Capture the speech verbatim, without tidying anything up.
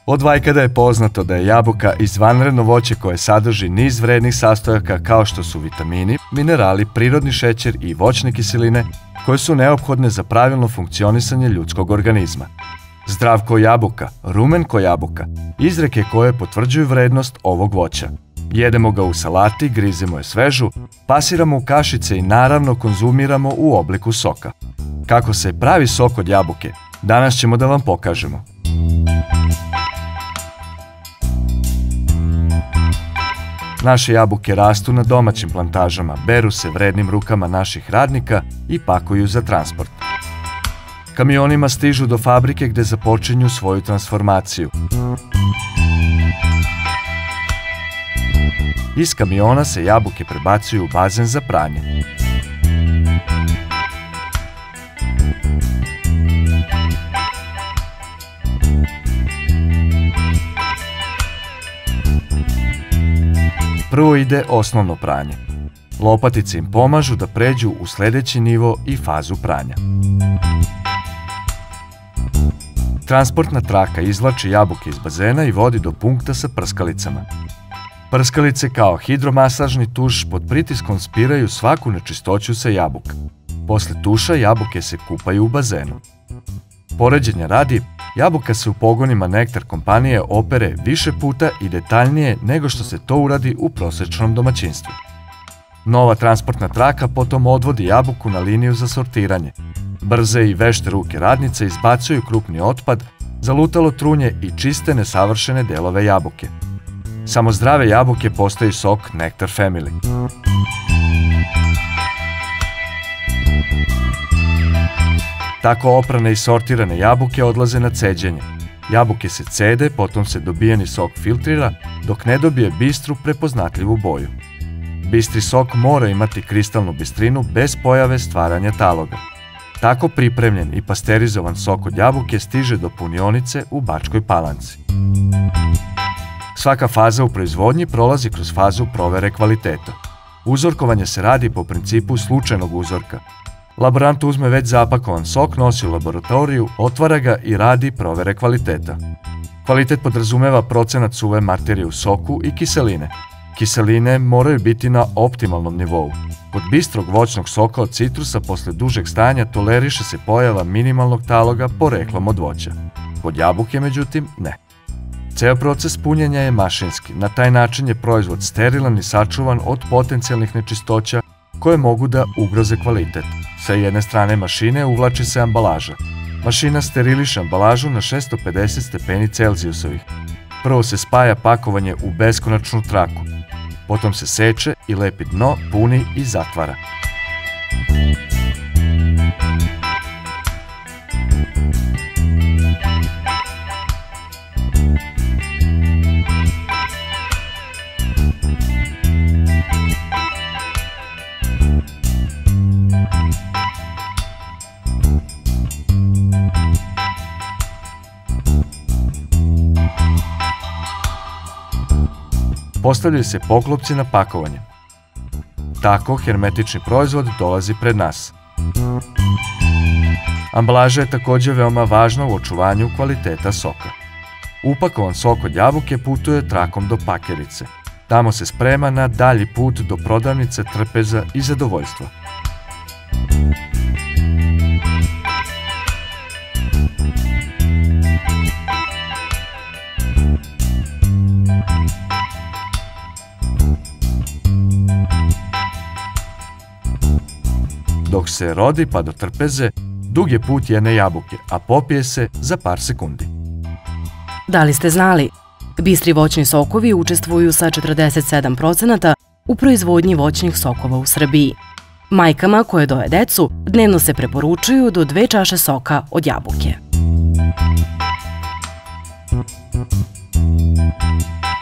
Od vajkada je poznato da je jabuka izvanredno voće koje sadrži niz vrednih sastojaka kao što su vitamini, minerali, prirodni šećer i voćne kiseline koje su neophodne za pravilno funkcionisanje ljudskog organizma. Zdrav ko jabuka, rumen ko jabuka, izreke koje potvrđuju vrednost ovog voća. Jedemo ga u salati, grizemo je svežu, pasiramo u kašice i naravno konzumiramo u obliku soka. Kako se pravi sok od jabuke, danas ćemo da vam pokažemo. Naše jabuke rastu na domaćim plantažama, beru se vrednim rukama naših radnika i pakuju za transport. Kamionima stižu do fabrike gde započinju svoju transformaciju. Iz kamiona se jabuke prebacuju u bazen za pranje. Prvo ide osnovno pranje. Lopatice im pomažu da pređu u sledeći nivo i fazu pranja. Transportna traka izvlači jabuke iz bazena i vodi do punkta sa prskalicama. Prskalice kao hidromasažni tuš pod pritiskom spiraju svaku nečistoću sa jabuka. Posle tuša jabuke se kupaju u bazenu. Poređenja radi, jabuka se u pogonima Nektar kompanije opere više puta i detaljnije nego što se to uradi u prosečnom domaćinstvu. Nova transportna traka potom odvodi jabuku na liniju za sortiranje. Brze i vešte ruke radnice izbacuju krupni otpad, zalutalo trunje i čiste nesavršene delove jabuke. Samo zdrave jabuke postaju sok Nektar Family. Tako oprane i sortirane jabuke odlaze na ceđenje. Jabuke se cede, potom se dobijeni sok filtrira, dok ne dobije bistru prepoznatljivu boju. Bistri sok mora imati kristalnu bistrinu bez pojave stvaranja taloga. Tako pripremljen i pasterizovan sok od jabuke stiže do punionice u Bačkoj Palanci. Svaka faza u proizvodnji prolazi kroz fazu provere kvaliteta. Uzorkovanje se radi po principu slučajnog uzorka. Laborant uzme već zapakovan sok, nosi u laboratoriju, otvara ga i radi provere kvaliteta. Kvalitet podrazumeva procenat suve materije u soku i kiseline. Kiseline moraju biti na optimalnom nivou. Kod bistrog voćnog soka od citrusa posle dužeg stajanja toleriše se pojava minimalnog taloga poreklom od voća. Kod jabuke, međutim, ne. Ceo proces punjenja je mašinski. Na taj način je proizvod sterilan i sačuvan od potencijalnih nečistoća koje mogu da ugroze kvalitet. Sa jedne strane mašine uvlači se ambalaža. Mašina steriliše ambalažu na šessto pedeset stepeni Celzijusovih. Prvo se spaja pakovanje u beskonačnu traku. Potom se seče i lepi dno, puni i zatvara. Postavljaju se poklopci na pakovanje. Tako hermetični proizvod dolazi pred nas. Ambalaža je takođe veoma važna u očuvanju kvaliteta soka. Upakovan sok od jabuke putuje trakom do pakerice. Tamo se sprema na dalji put do prodavnice, trpeza i zadovoljstva. Dok se rodi pa do trpeze, dug je put jedne jabuke, a popije se za par sekundi. Da li ste znali? Bistri voćni sokovi učestvuju sa četrdeset sedam procenata u proizvodnji voćnih sokova u Srbiji. Majkama koje doje decu dnevno se preporučuju do dve čaše soka od jabuke.